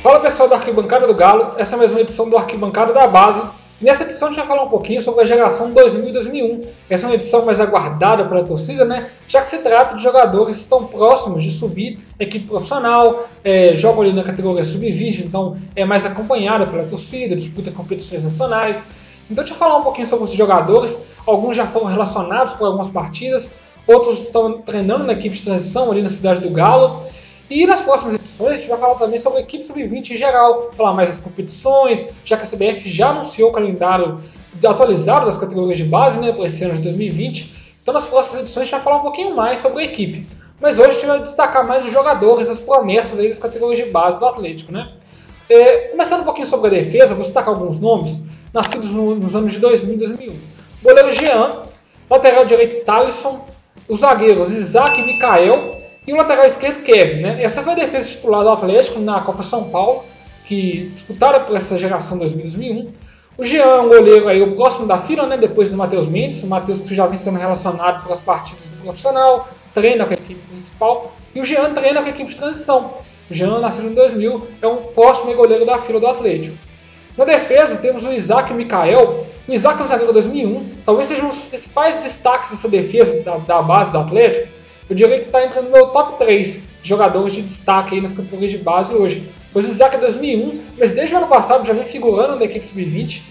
Fala pessoal da Arquibancada do Galo, essa é mais uma edição do Arquibancada da Base. Nessa edição a gente vai falar um pouquinho sobre a geração 2000 e 2001. Essa é uma edição mais aguardada pela torcida, né? Já que se trata de jogadores que estão próximos de subir a equipe profissional, jogam ali na categoria sub-20, então é mais acompanhada pela torcida, disputa competições nacionais. Então a gente vai falar um pouquinho sobre esses jogadores. Alguns já foram relacionados por algumas partidas, outros estão treinando na equipe de transição ali na cidade do Galo. E nas próximas edições a gente vai falar também sobre a equipe sub-20 em geral, falar mais das competições, já que a CBF já anunciou o calendário atualizado das categorias de base, né, para esse ano de 2020. Então nas próximas edições a gente vai falar um pouquinho mais sobre a equipe. Mas hoje a gente vai destacar mais os jogadores, as promessas aí das categorias de base do Atlético, né? Começando um pouquinho sobre a defesa, vou destacar alguns nomes nascidos nos anos de 2000 e 2001. Goleiro Jean, lateral direito Thalisson, os zagueiros Isaac e Mikael, e o lateral esquerdo, Kevin, né? Essa foi a defesa titular do Atlético na Copa São Paulo, que disputaram por essa geração 2000 e 2001. O Jean, um goleiro aí, o próximo da fila, né? Depois do Matheus Mendes. O Matheus que já vem sendo relacionado para as partidas do profissional, treina com a equipe principal. E o Jean treina com a equipe de transição. O Jean, nascido em 2000, é um próximo goleiro da fila do Atlético. Na defesa, temos o Isaac e o Mikael. O Isaac é um zagueiro 2001. Talvez sejam os principais destaques dessa defesa da base do Atlético. Eu diria que está entrando no meu top 3 de jogadores de destaque aí nas categorias de base hoje. Pois o Isaac é 2001, mas desde o ano passado já vem figurando na equipe sub-20.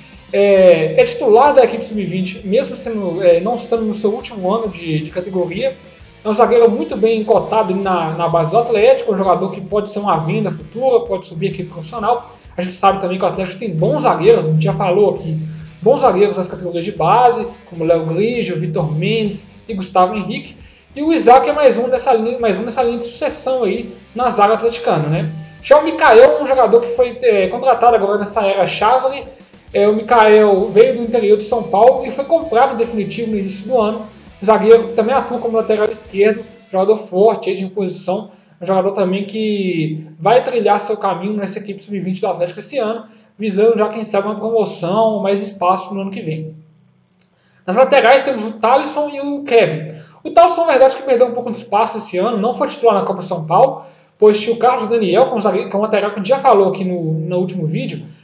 É titular da equipe sub-20, mesmo não estando no seu último ano de categoria. É um zagueiro muito bem cotado na base do Atlético, um jogador que pode ser uma venda futura, pode subir a equipe profissional. A gente sabe também que o Atlético tem bons zagueiros, a gente já falou aqui, bons zagueiros nas categorias de base, como Léo Grigio, Vitor Mendes e Gustavo Henrique. E o Isaac é mais um dessa linha de sucessão aí na zaga atleticana, né? Já o Mikael é um jogador que foi contratado agora nessa era Xavier. O Mikael veio do interior de São Paulo e foi comprado em definitivo no início do ano. O zagueiro também atua como lateral esquerdo, jogador forte aí de imposição, um jogador também que vai trilhar seu caminho nessa equipe sub-20 do Atlético esse ano, visando já quem sabe uma promoção, mais espaço no ano que vem. Nas laterais temos o Thalisson e o Kevin. O Thalisson, na verdade, que perdeu um pouco de espaço esse ano, não foi titular na Copa São Paulo, pois tinha o Carlos Daniel, que é um lateral que a gente já falou aqui nos últimos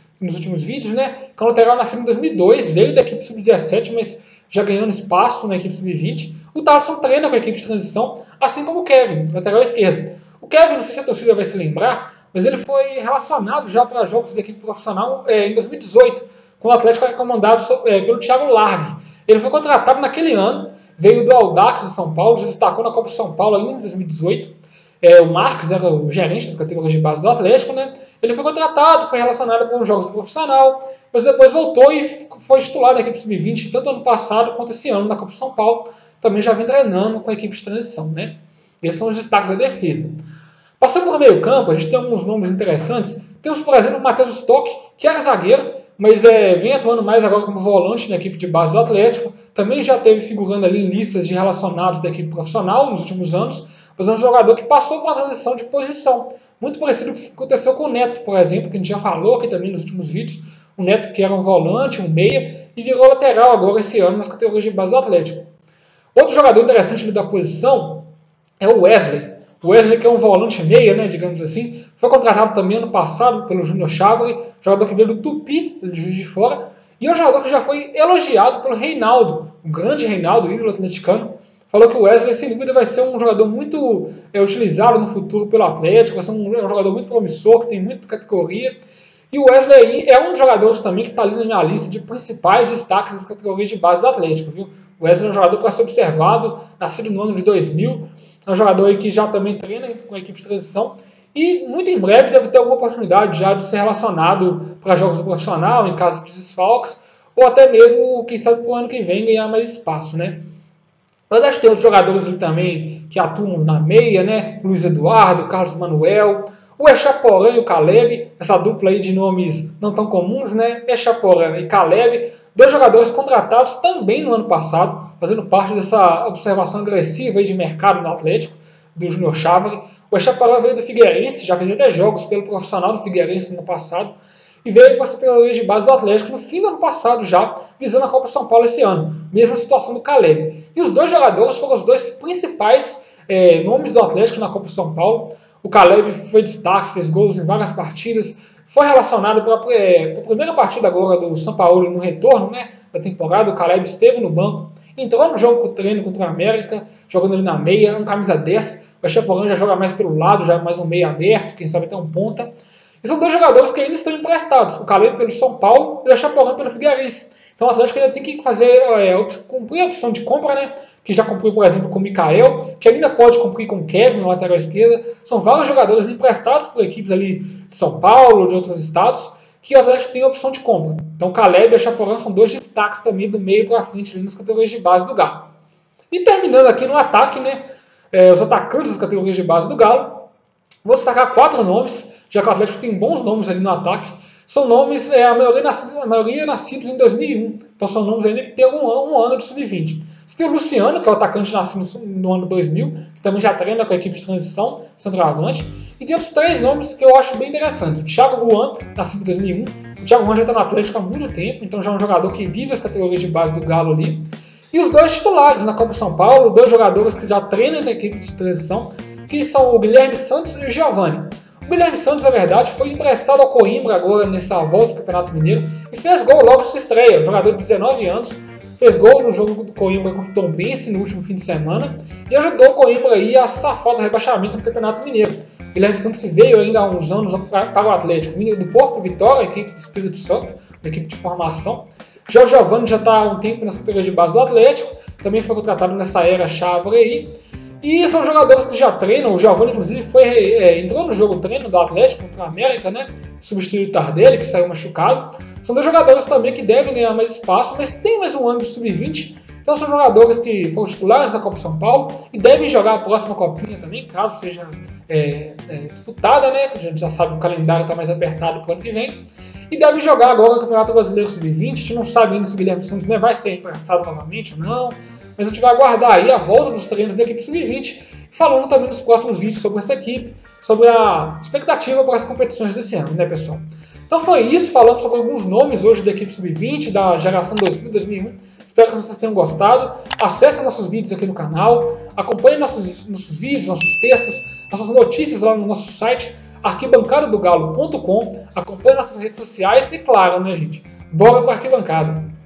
vídeos, né? Que é um lateral nascido em 2002, veio da equipe sub-17, mas já ganhando espaço na equipe sub-20. O Thalisson treina com a equipe de transição, assim como o Kevin, lateral esquerdo. O Kevin, não sei se a torcida vai se lembrar, mas ele foi relacionado já para jogos da equipe profissional em 2018, com o Atlético era comandado pelo Thiago Largue. Ele foi contratado naquele ano, veio do Audax de São Paulo, se destacou na Copa São Paulo ainda em 2018. O Marques era o gerente das categorias de base do Atlético, né? Ele foi contratado, foi relacionado com os jogos do profissional, mas depois voltou e foi titular da equipe sub-20, tanto ano passado quanto esse ano na Copa São Paulo. Também já vem treinando com a equipe de transição, né? Esses são os destaques da defesa. Passando para o meio campo, a gente tem alguns nomes interessantes. Temos, por exemplo, o Matheus Stock, que era zagueiro, mas vem atuando mais agora como volante na equipe de base do Atlético. Também já teve figurando ali em listas de relacionados da equipe profissional nos últimos anos, mas é um jogador que passou por uma transição de posição, muito parecido com o que aconteceu com o Neto, por exemplo, que a gente já falou aqui também nos últimos vídeos. O Neto que era um volante, um meia, e virou lateral agora esse ano nas categorias de base do Atlético. Outro jogador interessante da posição é o Wesley. O Wesley, que é um volante meia, né, digamos assim, foi contratado também ano passado pelo Júnior Xavier, jogador que veio do Tupi, de Juiz de Fora, e é um jogador que já foi elogiado pelo Reinaldo, o grande Reinaldo, ídolo atleticano. Falou que o Wesley, sem dúvida, vai ser um jogador muito utilizado no futuro pelo Atlético, vai ser um jogador muito promissor, que tem muita categoria. E o Wesley aí é um dos jogadores também que está ali na minha lista de principais destaques das categorias de base do Atlético, viu? O Wesley é um jogador para ser observado, nascido no ano de 2000, é um jogador aí que já também treina com a equipe de transição e muito em breve deve ter alguma oportunidade já de ser relacionado para jogos do profissional, em caso de desfalques, ou até mesmo, quem sabe, para o ano que vem ganhar mais espaço, né? Mas acho que tem outros jogadores ali também que atuam na meia, né? Luiz Eduardo, Carlos Manuel, o Echaporã e o Caleb, essa dupla aí de nomes não tão comuns, né? Echaporã e Caleb, dois jogadores contratados também no ano passado, fazendo parte dessa observação agressiva aí de mercado no Atlético, do Júnior Xavier. O Echaporã veio do Figueirense, já fez até jogos pelo profissional do Figueirense no ano passado, e veio para as categorias de base do Atlético no fim do ano passado já, visando a Copa São Paulo esse ano. Mesma situação do Caleb. E os dois jogadores foram os dois principais nomes do Atlético na Copa São Paulo. O Caleb foi destaque, fez gols em várias partidas, foi relacionado para a primeira partida agora do São Paulo no retorno, né, da temporada. O Caleb esteve no banco, entrou no jogo com o treino contra o América, jogando ali na meia, um camisa 10. O Chaporã já joga mais pelo lado, já mais um meio aberto, quem sabe até um ponta. E são dois jogadores que ainda estão emprestados, o Caleb pelo São Paulo e o Chaporã pelo Figueirense. Então o Atlético ainda tem que fazer, cumprir a opção de compra, né? Que já cumpriu, por exemplo, com o Mikael, que ainda pode cumprir com o Kevin na lateral esquerda. São vários jogadores emprestados por equipes ali de São Paulo, de outros estados, que o Atlético tem a opção de compra. Então o Caleb e o Chaporã são dois destaques também do meio para frente ali nas categorias de base do Galo. E terminando aqui no ataque, né? Os atacantes das categorias de base do Galo, vou destacar 4 nomes, já que o Atlético tem bons nomes ali no ataque. São nomes, a maioria nascidos em 2001, então são nomes ainda que têm um ano de sub-20. Você tem o Luciano, que é o atacante nascido no ano 2000, que também já treina com a equipe de transição, centroavante. E tem outros 3 nomes que eu acho bem interessantes. O Thiago Juan, nascido em 2001. O Thiago Juan já está no Atlético há muito tempo, então já é um jogador que vive as categorias de base do Galo ali. E os 2 titulares na Copa São Paulo, 2 jogadores que já treinam na equipe de transição, que são o Guilherme Santos e o Giovani. O Guilherme Santos, na verdade, foi emprestado ao Coimbra agora nessa volta do Campeonato Mineiro e fez gol logo na sua estreia. Jogador de 19 anos, fez gol no jogo do Coimbra contra o Tombense no último fim de semana e ajudou o Coimbra aí a safar do rebaixamento do Campeonato Mineiro. O Guilherme Santos que veio ainda há uns anos para o Atlético, vindo do Porto Vitória, equipe do Espírito Santo, uma equipe de formação. Já o Giovani já está há um tempo nas categorias de base do Atlético, também foi contratado nessa era chave aí. E são jogadores que já treinam. O Giovani, inclusive, entrou no jogo treino do Atlético contra a América, né? Substituiu o Tardelli, que saiu machucado. São 2 jogadores também que devem ganhar mais espaço, mas tem mais um ano de sub-20. Então são jogadores que foram titulares da Copa São Paulo e devem jogar a próxima Copinha também, caso seja disputada, né? A gente já sabe que o calendário está mais apertado para o ano que vem. E devem jogar agora no Campeonato Brasileiro Sub-20. A gente não sabe ainda se o Guilherme Santos vai ser emprestado novamente ou não. Mas a gente vai aguardar aí a volta dos treinos da equipe Sub-20, falando também nos próximos vídeos sobre essa equipe, sobre a expectativa para as competições desse ano, né, pessoal? Então foi isso, falando sobre alguns nomes hoje da equipe Sub-20, da geração 2000-2001. Espero que vocês tenham gostado. Acessem nossos vídeos aqui no canal, acompanhem nossos vídeos, nossos textos, nossas notícias lá no nosso site, arquibancadadogalo.com. Acompanhem nossas redes sociais e, claro, né, gente? Bora para a arquibancada!